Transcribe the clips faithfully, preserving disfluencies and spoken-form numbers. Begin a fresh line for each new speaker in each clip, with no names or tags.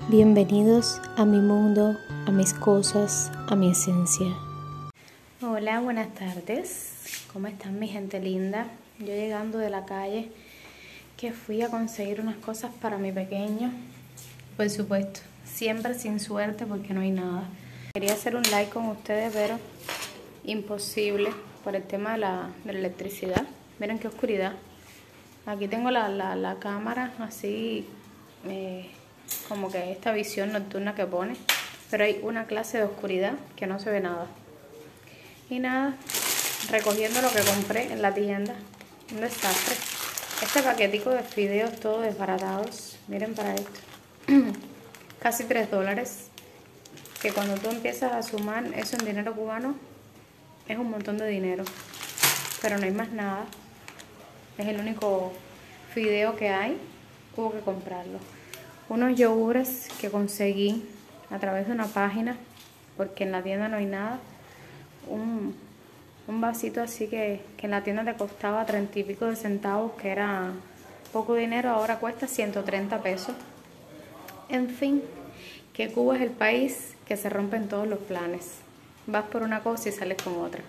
Bienvenidos a mi mundo, a mis cosas, a mi esencia. Hola, buenas tardes. ¿Cómo están mi gente linda? Yo llegando de la calle, que fui a conseguir unas cosas para mi pequeño. Por supuesto, siempre sin suerte porque no hay nada. Quería hacer un live con ustedes, pero imposible por el tema de la, de la electricidad. Miren qué oscuridad. Aquí tengo la, la, la cámara así... Eh, como que esta visión nocturna que pone, pero hay una clase de oscuridad que no se ve nada. Y nada, recogiendo lo que compré en la tienda, un desastre. Este paquetico de fideos todos desbaratados, miren para esto, casi tres dólares, que cuando tú empiezas a sumar eso en dinero cubano, es un montón de dinero, pero no hay más nada, es el único fideo que hay, hubo que comprarlo. Unos yogures que conseguí a través de una página, porque en la tienda no hay nada. Un, un vasito así que, que en la tienda te costaba treinta y pico de centavos, que era poco dinero, ahora cuesta ciento treinta pesos. En fin, que Cuba es el país que se rompen todos los planes. Vas por una cosa y sales con otra.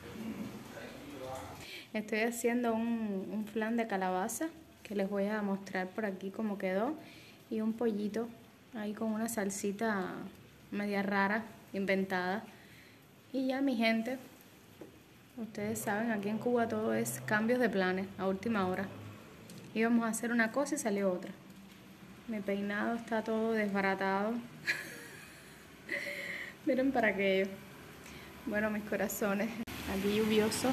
Estoy haciendo un, un flan de calabaza, que les voy a mostrar por aquí cómo quedó. Y un pollito ahí con una salsita media rara, inventada. Y ya mi gente, ustedes saben, aquí en Cuba todo es cambios de planes a última hora. Íbamos a hacer una cosa y salió otra. Mi peinado está todo desbaratado. Miren para aquello. Bueno, mis corazones, aquí lluvioso.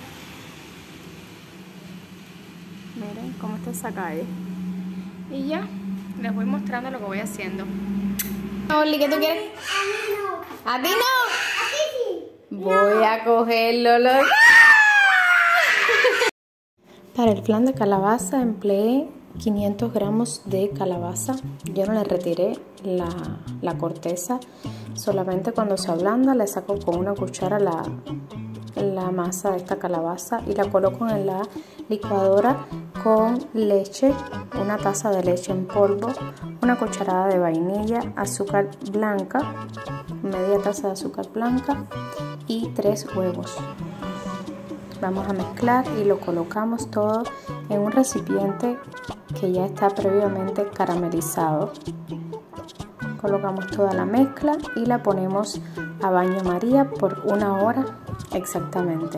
Miren cómo está esa calle. Y ya. Les voy mostrando lo que voy haciendo. Oli, ¿qué tú quieres? A mí no. ¿A ti no? A ti sí. Voy a cogerlo. Lo... Para el flan de calabaza empleé quinientos gramos de calabaza. Yo no le retiré la, la corteza. Solamente cuando se ablanda le saco con una cuchara la, la masa de esta calabaza y la coloco en la licuadora con leche, una taza de leche en polvo, una cucharada de vainilla, azúcar blanca, media taza de azúcar blanca y tres huevos. Vamos a mezclar y lo colocamos todo en un recipiente que ya está previamente caramelizado. Colocamos toda la mezcla y la ponemos a baño María por una hora exactamente.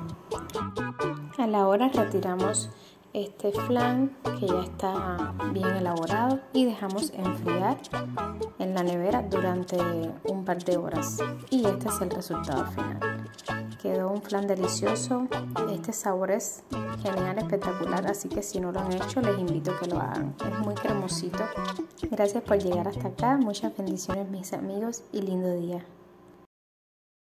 A la hora retiramos este flan que ya está bien elaborado y dejamos enfriar en la nevera durante un par de horas. Y este es el resultado final. Quedó un flan delicioso. Este sabor es genial, espectacular, así que si no lo han hecho les invito a que lo hagan. Es muy cremosito. Gracias por llegar hasta acá. Muchas bendiciones mis amigos y lindo día.